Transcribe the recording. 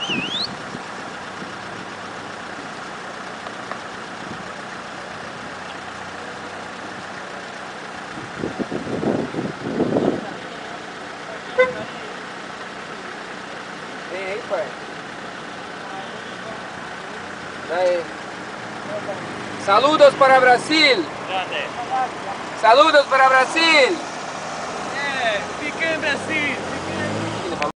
Vem aí, pai. Daí. Saludos para Brasil. Grande. Saludos para Brasil. Fica em Brasil.